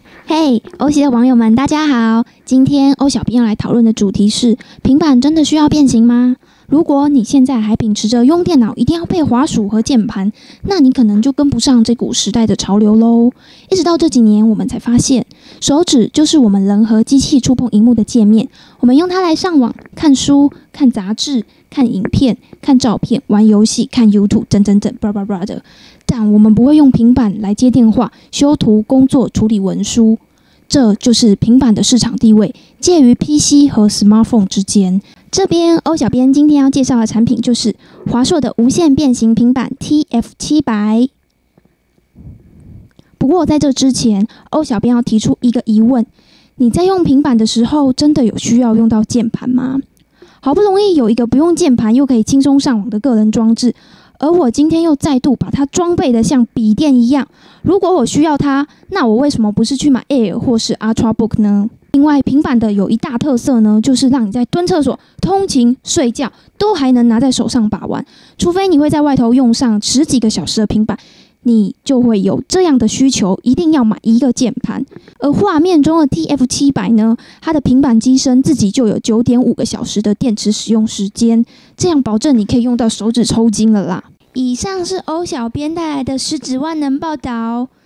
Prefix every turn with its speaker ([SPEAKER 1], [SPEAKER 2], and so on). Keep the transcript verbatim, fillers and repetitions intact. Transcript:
[SPEAKER 1] 嘿，欧系的网友们，大家好！今天欧小编要来讨论的主题是：平板真的需要变形吗？如果你现在还秉持着用电脑一定要配滑鼠和键盘，那你可能就跟不上这股时代的潮流喽。一直到这几年，我们才发现，手指就是我们人和机器触碰荧幕的界面。我们用它来上网、看书、看杂志、看影片、看照片、玩游戏、看 YouTube 等等等，叭叭叭的。但我们不会用平板来接电话、修图、工作、处理文书。这就是平板的市场地位，介于 P C 和 Smartphone 之间。这边欧小编今天要介绍的产品就是华硕的无线变形平板 T F 七百。不过在这之前，欧小编要提出一个疑问：你在用平板的时候，真的有需要用到键盘吗？好不容易有一个不用键盘又可以轻松上网的个人装置，而我今天又再度把它装备的像笔电一样。如果我需要它，那我为什么不是去买 Air 或是 Ultrabook 呢？另外，平板的有一大特色呢，就是让你在蹲厕所、通勤、睡觉都还能拿在手上把玩。除非你会在外头用上十几个小时的平板，你就会有这样的需求，一定要买一个键盘。而画面中的 T F 七百呢，它的平板机身自己就有 九点五个小时的电池使用时间，这样保证你可以用到手指抽筋了啦。以上是欧小编带来的十指万能报道。